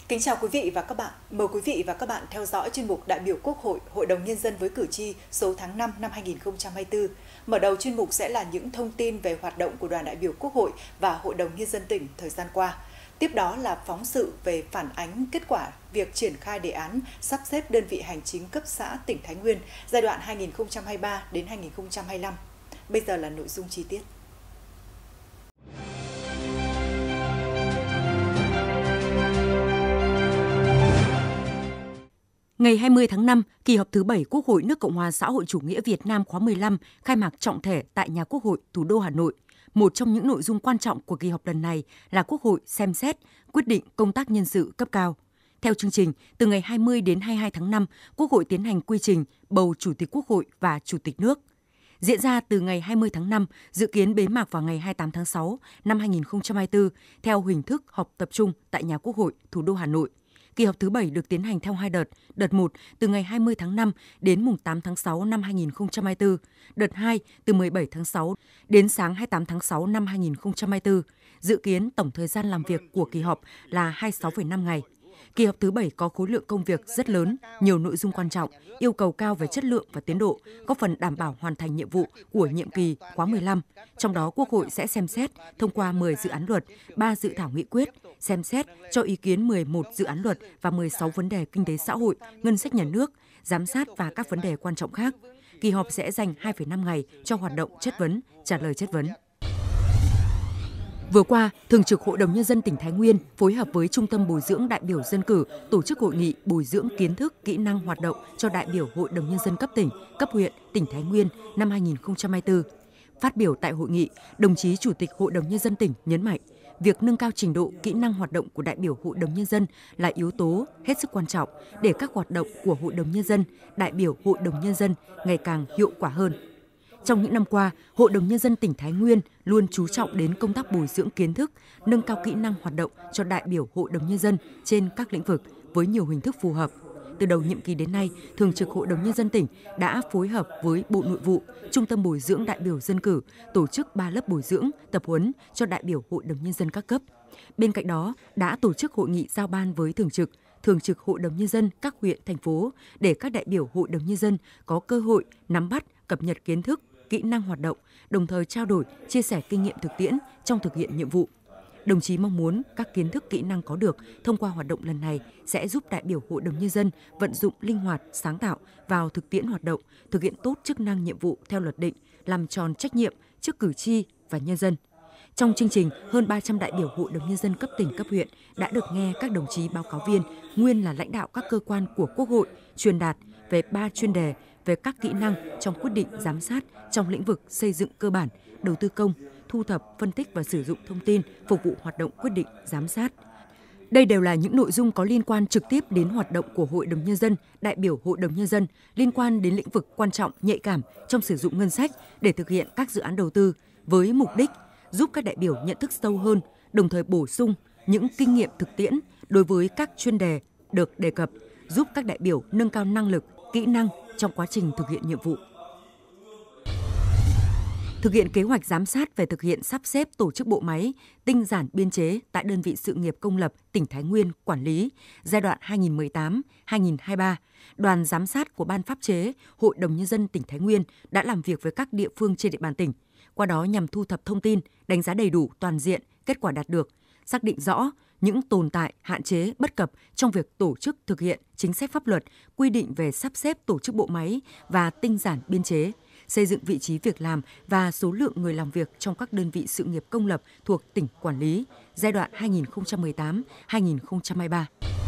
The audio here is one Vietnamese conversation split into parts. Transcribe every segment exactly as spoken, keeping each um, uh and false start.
Kính chào quý vị và các bạn. Mời quý vị và các bạn theo dõi chuyên mục Đại biểu Quốc hội Hội đồng Nhân dân với cử tri số tháng năm năm hai nghìn không trăm hai mươi tư. Mở đầu chuyên mục sẽ là những thông tin về hoạt động của đoàn đại biểu Quốc hội và Hội đồng Nhân dân tỉnh thời gian qua. Tiếp đó là phóng sự về phản ánh kết quả việc triển khai đề án sắp xếp đơn vị hành chính cấp xã tỉnh Thái Nguyên giai đoạn hai nghìn không trăm hai mươi ba đến hai nghìn không trăm hai mươi lăm. Bây giờ là nội dung chi tiết. Ngày hai mươi tháng năm, kỳ họp thứ bảy Quốc hội nước Cộng hòa xã hội chủ nghĩa Việt Nam khóa mười lăm khai mạc trọng thể tại nhà Quốc hội thủ đô Hà Nội. Một trong những nội dung quan trọng của kỳ họp lần này là Quốc hội xem xét, quyết định công tác nhân sự cấp cao. Theo chương trình, từ ngày hai mươi đến hai mươi hai tháng năm, Quốc hội tiến hành quy trình bầu Chủ tịch Quốc hội và Chủ tịch nước. Diễn ra từ ngày hai mươi tháng năm, dự kiến bế mạc vào ngày hai mươi tám tháng sáu năm hai nghìn không trăm hai mươi tư theo hình thức họp tập trung tại nhà Quốc hội thủ đô Hà Nội. Kỳ họp thứ bảy được tiến hành theo hai đợt, đợt một từ ngày hai mươi tháng năm đến mùng tám tháng sáu năm hai nghìn không trăm hai mươi tư, đợt hai từ mười bảy tháng sáu đến sáng hai mươi tám tháng sáu năm hai nghìn không trăm hai mươi tư. Dự kiến tổng thời gian làm việc của kỳ họp là hai mươi sáu phẩy năm ngày. Kỳ họp thứ bảy có khối lượng công việc rất lớn, nhiều nội dung quan trọng, yêu cầu cao về chất lượng và tiến độ, góp phần đảm bảo hoàn thành nhiệm vụ của nhiệm kỳ khóa mười lăm. Trong đó, Quốc hội sẽ xem xét thông qua mười dự án luật, ba dự thảo nghị quyết, xem xét cho ý kiến mười một dự án luật và mười sáu vấn đề kinh tế xã hội, ngân sách nhà nước, giám sát và các vấn đề quan trọng khác. Kỳ họp sẽ dành hai phẩy năm ngày cho hoạt động chất vấn, trả lời chất vấn. Vừa qua, Thường trực Hội đồng Nhân dân tỉnh Thái Nguyên phối hợp với Trung tâm Bồi dưỡng đại biểu dân cử tổ chức hội nghị bồi dưỡng kiến thức, kỹ năng hoạt động cho đại biểu Hội đồng Nhân dân cấp tỉnh, cấp huyện, tỉnh Thái Nguyên năm hai nghìn không trăm hai mươi tư. Phát biểu tại hội nghị, đồng chí Chủ tịch Hội đồng Nhân dân tỉnh nhấn mạnh, việc nâng cao trình độ, kỹ năng hoạt động của đại biểu Hội đồng Nhân dân là yếu tố hết sức quan trọng để các hoạt động của Hội đồng Nhân dân, đại biểu Hội đồng Nhân dân ngày càng hiệu quả hơn. Trong những năm qua, Hội đồng Nhân dân tỉnh Thái Nguyên luôn chú trọng đến công tác bồi dưỡng kiến thức, nâng cao kỹ năng hoạt động cho đại biểu Hội đồng Nhân dân trên các lĩnh vực với nhiều hình thức phù hợp. Từ đầu nhiệm kỳ đến nay, Thường trực Hội đồng Nhân dân tỉnh đã phối hợp với Bộ Nội vụ, Trung tâm Bồi dưỡng đại biểu dân cử tổ chức ba lớp bồi dưỡng, tập huấn cho đại biểu Hội đồng Nhân dân các cấp. Bên cạnh đó, đã tổ chức hội nghị giao ban với Thường trực, Thường trực Hội đồng Nhân dân các huyện, thành phố để các đại biểu Hội đồng Nhân dân có cơ hội nắm bắt, cập nhật kiến thức, kỹ năng hoạt động, đồng thời trao đổi, chia sẻ kinh nghiệm thực tiễn trong thực hiện nhiệm vụ. Đồng chí mong muốn các kiến thức kỹ năng có được thông qua hoạt động lần này sẽ giúp đại biểu Hội đồng Nhân dân vận dụng linh hoạt, sáng tạo vào thực tiễn hoạt động, thực hiện tốt chức năng nhiệm vụ theo luật định, làm tròn trách nhiệm trước cử tri và nhân dân. Trong chương trình, hơn ba trăm đại biểu Hội đồng Nhân dân cấp tỉnh, cấp huyện đã được nghe các đồng chí báo cáo viên, nguyên là lãnh đạo các cơ quan của Quốc hội, truyền đạt về ba chuyên đề về các kỹ năng trong quyết định giám sát trong lĩnh vực xây dựng cơ bản, đầu tư công, thu thập, phân tích và sử dụng thông tin phục vụ hoạt động quyết định giám sát. Đây đều là những nội dung có liên quan trực tiếp đến hoạt động của Hội đồng Nhân dân, đại biểu Hội đồng Nhân dân, liên quan đến lĩnh vực quan trọng, nhạy cảm trong sử dụng ngân sách để thực hiện các dự án đầu tư, với mục đích giúp các đại biểu nhận thức sâu hơn, đồng thời bổ sung những kinh nghiệm thực tiễn đối với các chuyên đề được đề cập, giúp các đại biểu nâng cao năng lực, kỹ năng trong quá trình thực hiện nhiệm vụ. Thực hiện kế hoạch giám sát về thực hiện sắp xếp tổ chức bộ máy, tinh giản biên chế tại đơn vị sự nghiệp công lập tỉnh Thái Nguyên quản lý giai đoạn hai nghìn không trăm mười tám đến hai nghìn không trăm hai mươi ba, đoàn giám sát của Ban pháp chế Hội đồng Nhân dân tỉnh Thái Nguyên đã làm việc với các địa phương trên địa bàn tỉnh, qua đó nhằm thu thập thông tin, đánh giá đầy đủ toàn diện kết quả đạt được, xác định rõ những tồn tại, hạn chế, bất cập trong việc tổ chức thực hiện chính sách pháp luật, quy định về sắp xếp tổ chức bộ máy và tinh giản biên chế, xây dựng vị trí việc làm và số lượng người làm việc trong các đơn vị sự nghiệp công lập thuộc tỉnh quản lý giai đoạn hai nghìn không trăm mười tám đến hai nghìn không trăm hai mươi ba.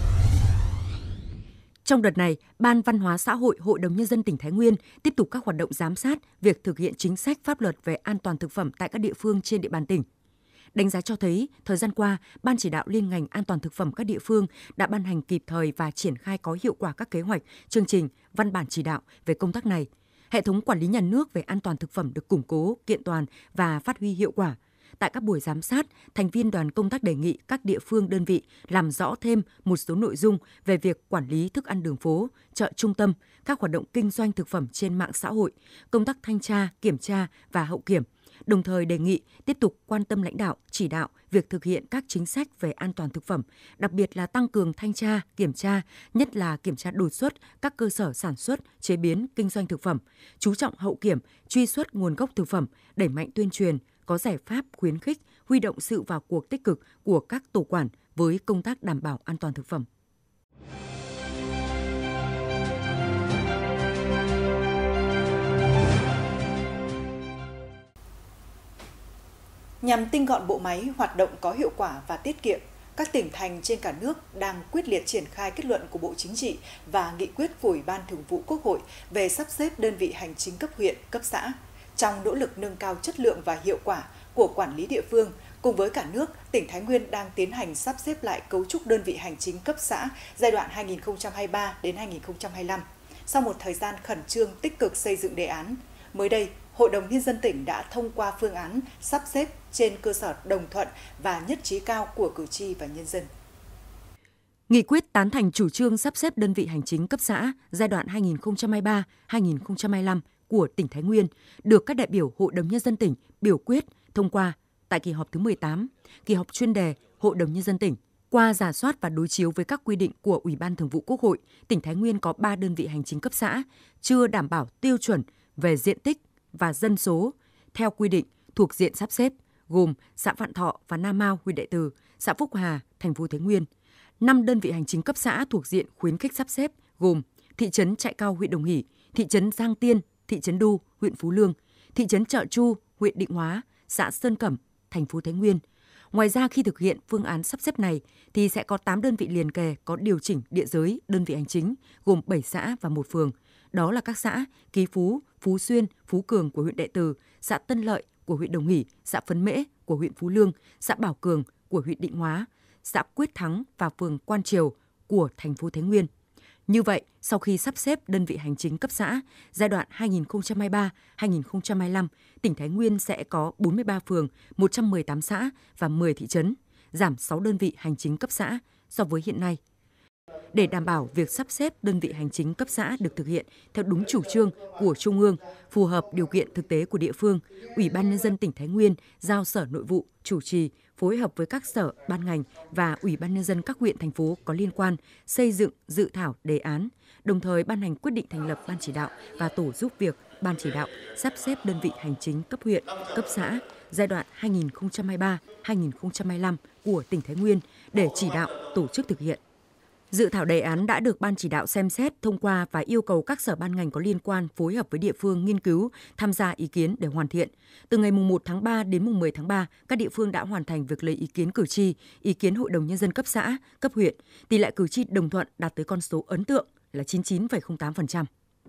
Trong đợt này, Ban Văn hóa xã hội Hội đồng Nhân dân tỉnh Thái Nguyên tiếp tục các hoạt động giám sát việc thực hiện chính sách pháp luật về an toàn thực phẩm tại các địa phương trên địa bàn tỉnh. Đánh giá cho thấy, thời gian qua, Ban chỉ đạo liên ngành an toàn thực phẩm các địa phương đã ban hành kịp thời và triển khai có hiệu quả các kế hoạch, chương trình, văn bản chỉ đạo về công tác này. Hệ thống quản lý nhà nước về an toàn thực phẩm được củng cố, kiện toàn và phát huy hiệu quả. Tại các buổi giám sát, thành viên đoàn công tác đề nghị các địa phương đơn vị làm rõ thêm một số nội dung về việc quản lý thức ăn đường phố, chợ trung tâm, các hoạt động kinh doanh thực phẩm trên mạng xã hội, công tác thanh tra, kiểm tra và hậu kiểm, đồng thời đề nghị tiếp tục quan tâm lãnh đạo, chỉ đạo việc thực hiện các chính sách về an toàn thực phẩm, đặc biệt là tăng cường thanh tra, kiểm tra, nhất là kiểm tra đột xuất các cơ sở sản xuất, chế biến, kinh doanh thực phẩm, chú trọng hậu kiểm, truy xuất nguồn gốc thực phẩm, đẩy mạnh tuyên truyền, có giải pháp khuyến khích, huy động sự vào cuộc tích cực của các tổ quản với công tác đảm bảo an toàn thực phẩm. Nhằm tinh gọn bộ máy, hoạt động có hiệu quả và tiết kiệm, các tỉnh thành trên cả nước đang quyết liệt triển khai kết luận của Bộ Chính trị và nghị quyết của Ủy ban Thường vụ Quốc hội về sắp xếp đơn vị hành chính cấp huyện, cấp xã. Trong nỗ lực nâng cao chất lượng và hiệu quả của quản lý địa phương, cùng với cả nước, tỉnh Thái Nguyên đang tiến hành sắp xếp lại cấu trúc đơn vị hành chính cấp xã giai đoạn hai nghìn không trăm hai mươi ba đến hai nghìn không trăm hai mươi lăm. Sau một thời gian khẩn trương tích cực xây dựng đề án, mới đây, Hội đồng Nhân dân tỉnh đã thông qua phương án sắp xếp trên cơ sở đồng thuận và nhất trí cao của cử tri và nhân dân. Nghị quyết tán thành chủ trương sắp xếp đơn vị hành chính cấp xã giai đoạn hai nghìn không trăm hai mươi ba đến hai nghìn không trăm hai mươi lăm của tỉnh Thái Nguyên được các đại biểu Hội đồng Nhân dân tỉnh biểu quyết thông qua tại kỳ họp thứ mười tám, kỳ họp chuyên đề Hội đồng Nhân dân tỉnh. Qua rà soát và đối chiếu với các quy định của Ủy ban Thường vụ Quốc hội, tỉnh Thái Nguyên có ba đơn vị hành chính cấp xã chưa đảm bảo tiêu chuẩn về diện tích và dân số theo quy định thuộc diện sắp xếp, gồm xã Vạn Thọ và Nam Mao, huyện Đại Từ, xã Phúc Hà, thành phố Thái Nguyên. Năm đơn vị hành chính cấp xã thuộc diện khuyến khích sắp xếp, gồm thị trấn Trại Cao, huyện Đồng Hỷ, thị trấn Giang Tiên, thị trấn Đu, huyện Phú Lương, thị trấn Chợ Chu, huyện Định Hóa, xã Sơn Cẩm, thành phố Thái Nguyên. Ngoài ra, khi thực hiện phương án sắp xếp này thì sẽ có tám đơn vị liền kề có điều chỉnh địa giới đơn vị hành chính, gồm bảy xã và một phường. Đó là các xã Ký Phú, Phú Xuyên, Phú Cường của huyện Đại Từ, xã Tân Lợi của huyện Đồng Hỷ, xã Phấn Mễ của huyện Phú Lương, xã Bảo Cường của huyện Định Hóa, xã Quyết Thắng và phường Quan Triều của thành phố Thái Nguyên. Như vậy, sau khi sắp xếp đơn vị hành chính cấp xã giai đoạn hai nghìn không trăm hai mươi ba đến hai nghìn không trăm hai mươi lăm, tỉnh Thái Nguyên sẽ có bốn mươi ba phường, một trăm mười tám xã và mười thị trấn, giảm sáu đơn vị hành chính cấp xã so với hiện nay. Để đảm bảo việc sắp xếp đơn vị hành chính cấp xã được thực hiện theo đúng chủ trương của Trung ương, phù hợp điều kiện thực tế của địa phương, Ủy ban Nhân dân tỉnh Thái Nguyên giao Sở Nội vụ chủ trì, phối hợp với các sở, ban ngành và Ủy ban Nhân dân các huyện, thành phố có liên quan xây dựng dự thảo đề án, đồng thời ban hành quyết định thành lập ban chỉ đạo và tổ giúp việc ban chỉ đạo sắp xếp đơn vị hành chính cấp huyện, cấp xã giai đoạn hai nghìn không trăm hai mươi ba đến hai nghìn không trăm hai mươi lăm của tỉnh Thái Nguyên để chỉ đạo tổ chức thực hiện. Dự thảo đề án đã được Ban chỉ đạo xem xét, thông qua và yêu cầu các sở ban ngành có liên quan phối hợp với địa phương nghiên cứu, tham gia ý kiến để hoàn thiện. Từ ngày mùng một tháng ba đến mùng mười tháng ba, các địa phương đã hoàn thành việc lấy ý kiến cử tri, ý kiến Hội đồng Nhân dân cấp xã, cấp huyện. Tỷ lệ cử tri đồng thuận đạt tới con số ấn tượng là chín mươi chín phẩy không tám phần trăm.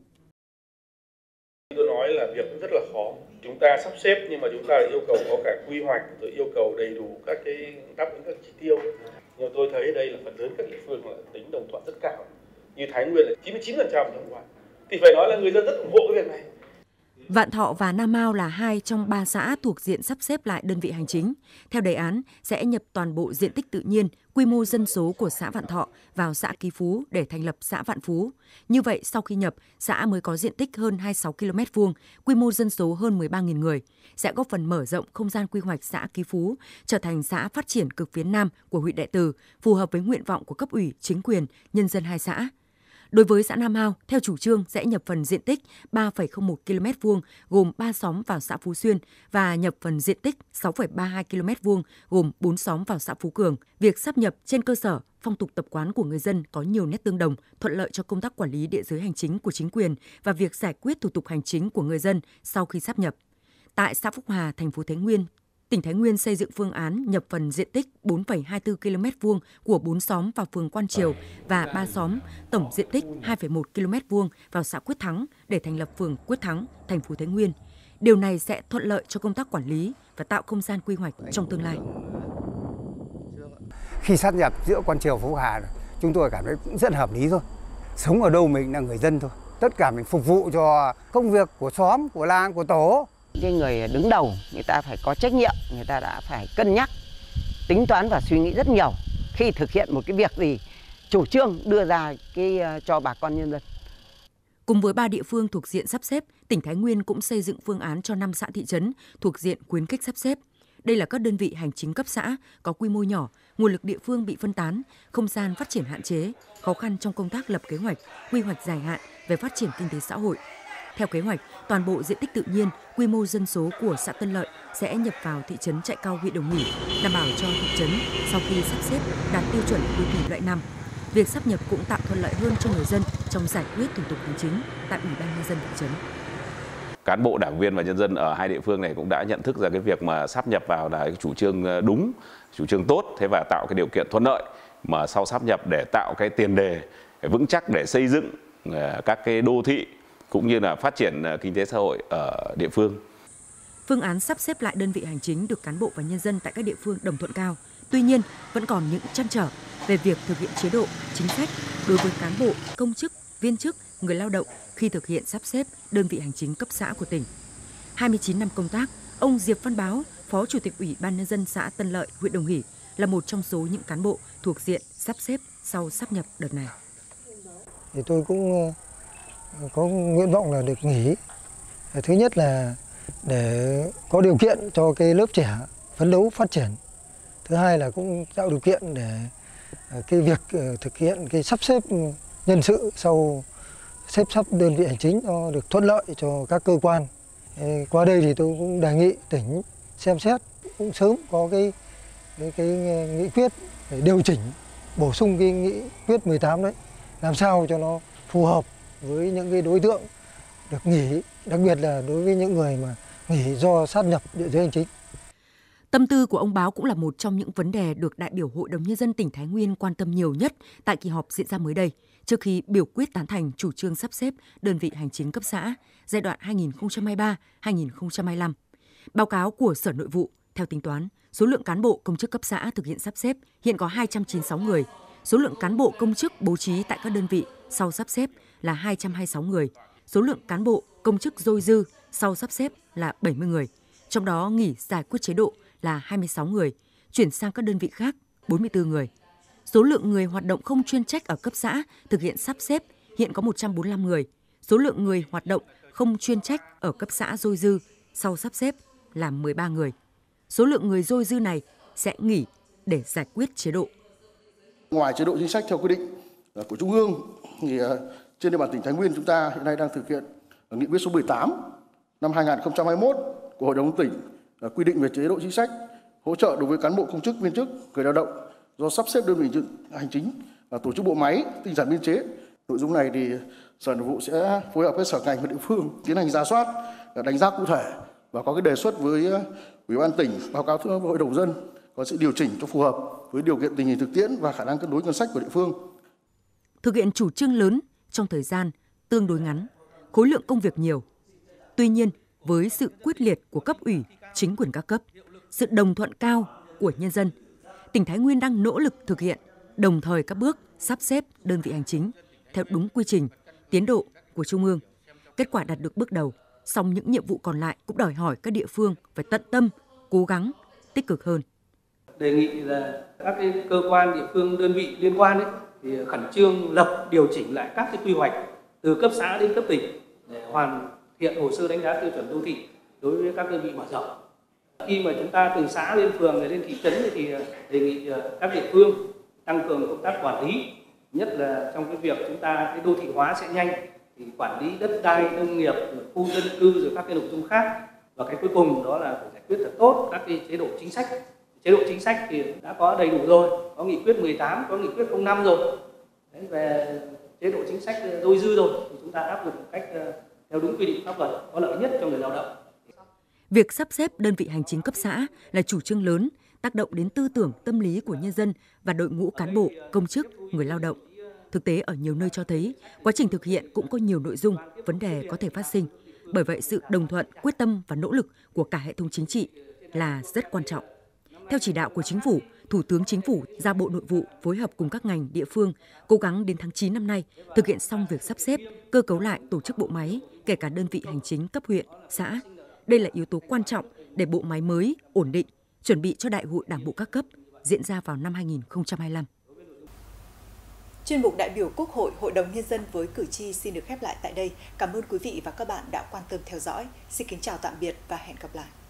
Tôi nói là việc rất là khó. Chúng ta sắp xếp nhưng mà chúng ta yêu cầu có cả quy hoạch, rồi yêu cầu đầy đủ các cái đáp ứng các chỉ tiêu. Nhưng tôi thấy đây là phần lớn các địa phương là tính đồng thuận rất cao. Như Thái Nguyên là chín mươi chín phần trăm thông qua. Thì phải nói là người dân rất ủng hộ cái việc này. Vạn Thọ và Nam Mao là hai trong ba xã thuộc diện sắp xếp lại đơn vị hành chính. Theo đề án, sẽ nhập toàn bộ diện tích tự nhiên, quy mô dân số của xã Vạn Thọ vào xã Ký Phú để thành lập xã Vạn Phú. Như vậy, sau khi nhập, xã mới có diện tích hơn hai mươi sáu ki lô mét vuông, quy mô dân số hơn mười ba nghìn người, sẽ góp phần mở rộng không gian quy hoạch xã Ký Phú, trở thành xã phát triển cực phía Nam của huyện Đại Từ, phù hợp với nguyện vọng của cấp ủy, chính quyền, nhân dân hai xã. Đối với xã Nam Mao, theo chủ trương sẽ nhập phần diện tích ba phẩy không một ki lô mét vuông gồm ba xóm vào xã Phú Xuyên và nhập phần diện tích sáu phẩy ba mươi hai ki lô mét vuông gồm bốn xóm vào xã Phú Cường. Việc sáp nhập trên cơ sở phong tục tập quán của người dân có nhiều nét tương đồng, thuận lợi cho công tác quản lý địa giới hành chính của chính quyền và việc giải quyết thủ tục hành chính của người dân sau khi sáp nhập. Tại xã Phúc Hà, thành phố Thái Nguyên, tỉnh Thái Nguyên xây dựng phương án nhập phần diện tích bốn phẩy hai mươi tư ki lô mét vuông của bốn xóm vào phường Quan Triều và ba xóm tổng diện tích hai phẩy một ki lô mét vuông vào xã Quyết Thắng để thành lập phường Quyết Thắng, thành phố Thái Nguyên. Điều này sẽ thuận lợi cho công tác quản lý và tạo không gian quy hoạch trong tương lai. Khi sát nhập giữa Quan Triều và Phúc Hà, chúng tôi cảm thấy cũng rất hợp lý thôi. Sống ở đâu mình là người dân thôi. Tất cả mình phục vụ cho công việc của xóm, của làng, của tổ. Cái người đứng đầu, người ta phải có trách nhiệm, người ta đã phải cân nhắc, tính toán và suy nghĩ rất nhiều khi thực hiện một cái việc gì, chủ trương đưa ra cái cho bà con nhân dân. Cùng với ba địa phương thuộc diện sắp xếp, tỉnh Thái Nguyên cũng xây dựng phương án cho năm xã thị trấn thuộc diện khuyến khích sắp xếp. Đây là các đơn vị hành chính cấp xã có quy mô nhỏ, nguồn lực địa phương bị phân tán, không gian phát triển hạn chế, khó khăn trong công tác lập kế hoạch, quy hoạch dài hạn về phát triển kinh tế xã hội. Theo kế hoạch, toàn bộ diện tích tự nhiên, quy mô dân số của xã Tân Lợi sẽ nhập vào thị trấn Trại Cao, huyện Đồng Hỷ, đảm bảo cho thị trấn sau khi sắp xếp đạt tiêu chuẩn đô thị loại năm. Việc sáp nhập cũng tạo thuận lợi hơn cho người dân trong giải quyết thủ tục hành chính tại Ủy ban nhân dân thị trấn. Cán bộ, đảng viên và nhân dân ở hai địa phương này cũng đã nhận thức ra cái việc mà sáp nhập vào là cái chủ trương đúng, chủ trương tốt, thế và tạo cái điều kiện thuận lợi mà sau sáp nhập để tạo cái tiền đề vững chắc để xây dựng các cái đô thị cũng như là phát triển kinh tế xã hội ở địa phương. Phương án sắp xếp lại đơn vị hành chính được cán bộ và nhân dân tại các địa phương đồng thuận cao. Tuy nhiên, vẫn còn những trăn trở về việc thực hiện chế độ, chính sách đối với cán bộ, công chức, viên chức, người lao động khi thực hiện sắp xếp đơn vị hành chính cấp xã của tỉnh. hai mươi chín năm công tác, ông Diệp Văn Báo, Phó Chủ tịch Ủy ban nhân dân xã Tân Lợi, huyện Đồng Hỷ là một trong số những cán bộ thuộc diện sắp xếp sau sáp nhập đợt này. Thì tôi cũng có nguyện vọng là được nghỉ. Thứ nhất là để có điều kiện cho cái lớp trẻ phấn đấu phát triển. Thứ hai là cũng tạo điều kiện để cái việc thực hiện cái sắp xếp nhân sự sau xếp sắp đơn vị hành chính nó được thuận lợi cho các cơ quan. Qua đây thì tôi cũng đề nghị tỉnh xem xét cũng sớm có cái cái, cái nghị quyết để điều chỉnh, bổ sung cái nghị quyết mười tám đấy, làm sao cho nó phù hợp với những cái đối tượng được nghỉ, đặc biệt là đối với những người mà nghỉ do sát nhập địa giới hành chính. Tâm tư của ông Báo cũng là một trong những vấn đề được đại biểu Hội đồng Nhân dân tỉnh Thái Nguyên quan tâm nhiều nhất tại kỳ họp diễn ra mới đây, trước khi biểu quyết tán thành chủ trương sắp xếp đơn vị hành chính cấp xã giai đoạn hai nghìn không trăm hai mươi ba đến hai nghìn không trăm hai mươi lăm. Báo cáo của Sở Nội vụ, theo tính toán, số lượng cán bộ công chức cấp xã thực hiện sắp xếp hiện có hai trăm chín mươi sáu người, số lượng cán bộ công chức bố trí tại các đơn vị sau sắp xếp là hai trăm hai mươi sáu người, số lượng cán bộ công chức dôi dư sau sắp xếp là bảy mươi người, trong đó nghỉ giải quyết chế độ là hai mươi sáu người, chuyển sang các đơn vị khác bốn mươi tư người. Số lượng người hoạt động không chuyên trách ở cấp xã thực hiện sắp xếp hiện có một trăm bốn mươi lăm người. Số lượng người hoạt động không chuyên trách ở cấp xã dôi dư sau sắp xếp là mười ba người. Số lượng người dôi dư này sẽ nghỉ để giải quyết chế độ. Ngoài chế độ chính sách theo quy định của Trung ương, thì trên địa bàn tỉnh Thái Nguyên chúng ta hiện nay đang thực hiện nghị quyết số mười tám năm hai nghìn không trăm hai mươi mốt của Hội đồng tỉnh quy định về chế độ chính sách hỗ trợ đối với cán bộ công chức viên chức người lao động do sắp xếp đơn vị hành chính và tổ chức bộ máy tinh giản biên chế. Nội dung này thì Sở Nội vụ sẽ phối hợp với sở ngành và địa phương tiến hành rà soát, đánh giá cụ thể và có cái đề xuất với Ủy ban tỉnh báo cáo với Hội đồng dân có sự điều chỉnh cho phù hợp với điều kiện tình hình thực tiễn và khả năng cân đối ngân sách của địa phương. Thực hiện chủ trương lớn trong thời gian tương đối ngắn, khối lượng công việc nhiều. Tuy nhiên, với sự quyết liệt của cấp ủy, chính quyền các cấp, sự đồng thuận cao của nhân dân, tỉnh Thái Nguyên đang nỗ lực thực hiện đồng thời các bước sắp xếp đơn vị hành chính theo đúng quy trình, tiến độ của Trung ương. Kết quả đạt được bước đầu, song những nhiệm vụ còn lại cũng đòi hỏi các địa phương phải tận tâm, cố gắng, tích cực hơn. Đề nghị là các cái cơ quan, địa phương, đơn vị liên quan ấy, thì khẩn trương lập, điều chỉnh lại các cái quy hoạch từ cấp xã đến cấp tỉnh để hoàn thiện hồ sơ đánh giá tiêu chuẩn đô thị đối với các đơn vị mở rộng. Khi mà chúng ta từ xã lên phường rồi lên thị trấn thì đề nghị các địa phương tăng cường công tác quản lý, nhất là trong cái việc chúng ta cái đô thị hóa sẽ nhanh thì quản lý đất đai, nông nghiệp, khu dân cư rồi các cái nội dung khác. Và cái cuối cùng đó là phải giải quyết thật tốt các cái chế độ chính sách. Chế độ chính sách thì đã có đầy đủ rồi, có nghị quyết mười tám, có nghị quyết không năm rồi. Đấy, về chế độ chính sách dôi dư rồi thì chúng ta áp dụng một cách theo đúng quy định pháp luật có lợi nhất cho người lao động. Việc sắp xếp đơn vị hành chính cấp xã là chủ trương lớn, tác động đến tư tưởng, tâm lý của nhân dân và đội ngũ cán bộ, công chức, người lao động. Thực tế ở nhiều nơi cho thấy, quá trình thực hiện cũng có nhiều nội dung, vấn đề có thể phát sinh. Bởi vậy, sự đồng thuận, quyết tâm và nỗ lực của cả hệ thống chính trị là rất quan trọng. Theo chỉ đạo của Chính phủ, Thủ tướng Chính phủ giao Bộ Nội vụ phối hợp cùng các ngành địa phương cố gắng đến tháng chín năm nay thực hiện xong việc sắp xếp, cơ cấu lại tổ chức bộ máy, kể cả đơn vị hành chính cấp huyện, xã. Đây là yếu tố quan trọng để bộ máy mới ổn định, chuẩn bị cho Đại hội Đảng bộ các cấp diễn ra vào năm hai nghìn không trăm hai mươi lăm. Chuyên mục đại biểu Quốc hội, Hội đồng Nhân dân với cử tri xin được khép lại tại đây. Cảm ơn quý vị và các bạn đã quan tâm theo dõi. Xin kính chào tạm biệt và hẹn gặp lại.